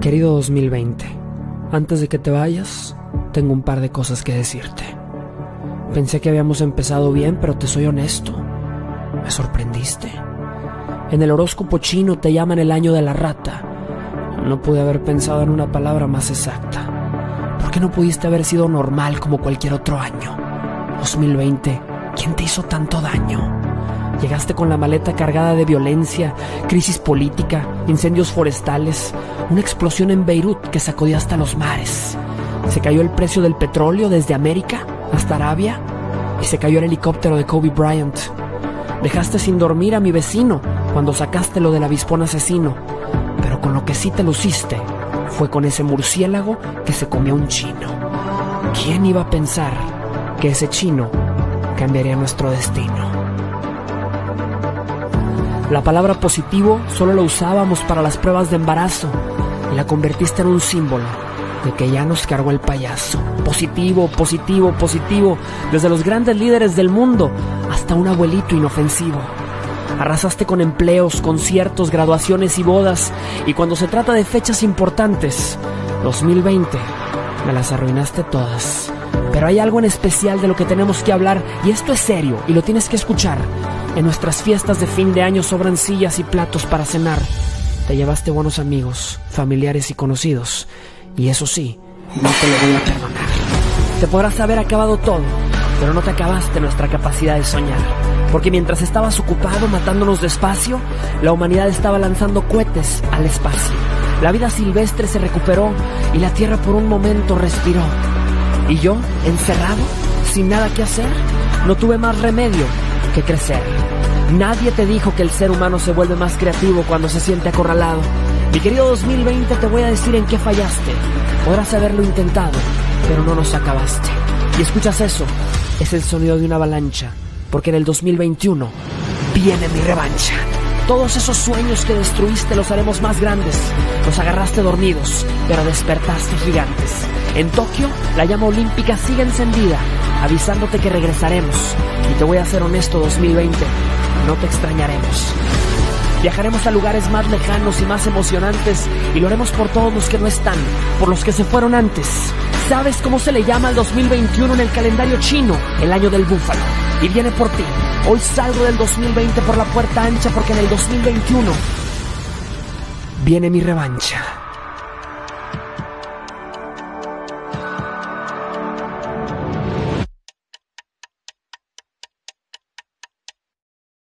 Querido 2020, antes de que te vayas, tengo un par de cosas que decirte. Pensé que habíamos empezado bien, pero te soy honesto, me sorprendiste. En el horóscopo chino te llaman el año de la rata. No pude haber pensado en una palabra más exacta. ¿Por qué no pudiste haber sido normal como cualquier otro año? 2020, ¿quién te hizo tanto daño? Llegaste con la maleta cargada de violencia, crisis política, incendios forestales, una explosión en Beirut que sacudió hasta los mares. Se cayó el precio del petróleo desde América hasta Arabia y se cayó el helicóptero de Kobe Bryant. Dejaste sin dormir a mi vecino cuando sacaste lo del avispón asesino, pero con lo que sí te luciste fue con ese murciélago que se comió a un chino. ¿Quién iba a pensar que ese chino cambiaría nuestro destino? La palabra positivo solo la usábamos para las pruebas de embarazo y la convertiste en un símbolo de que ya nos cargó el payaso. Positivo, positivo, positivo, desde los grandes líderes del mundo hasta un abuelito inofensivo. Arrasaste con empleos, conciertos, graduaciones y bodas, y cuando se trata de fechas importantes, 2020, me las arruinaste todas. Pero hay algo en especial de lo que tenemos que hablar, y esto es serio, y lo tienes que escuchar. En nuestras fiestas de fin de año sobran sillas y platos para cenar. Te llevaste buenos amigos, familiares y conocidos, y eso sí, no te lo voy a perdonar. Te podrás haber acabado todo, pero no te acabaste nuestra capacidad de soñar. Porque mientras estabas ocupado matándonos despacio, la humanidad estaba lanzando cohetes al espacio. La vida silvestre se recuperó y la tierra por un momento respiró. Y yo, encerrado, sin nada que hacer, no tuve más remedio que crecer. Nadie te dijo que el ser humano se vuelve más creativo cuando se siente acorralado. Mi querido 2020, te voy a decir en qué fallaste. Podrás haberlo intentado, pero no nos acabaste. Y escuchas eso, es el sonido de una avalancha, porque en el 2021 viene mi revancha. Todos esos sueños que destruiste los haremos más grandes. Los agarraste dormidos, pero despertaste gigantes. En Tokio, la llama olímpica sigue encendida, avisándote que regresaremos. Y te voy a ser honesto, 2020, no te extrañaremos. Viajaremos a lugares más lejanos y más emocionantes, y lo haremos por todos los que no están, por los que se fueron antes. ¿Sabes cómo se le llama al 2021 en el calendario chino? El año del búfalo. Y viene por ti. Hoy salgo del 2020 por la puerta ancha, porque en el 2021 viene mi revancha.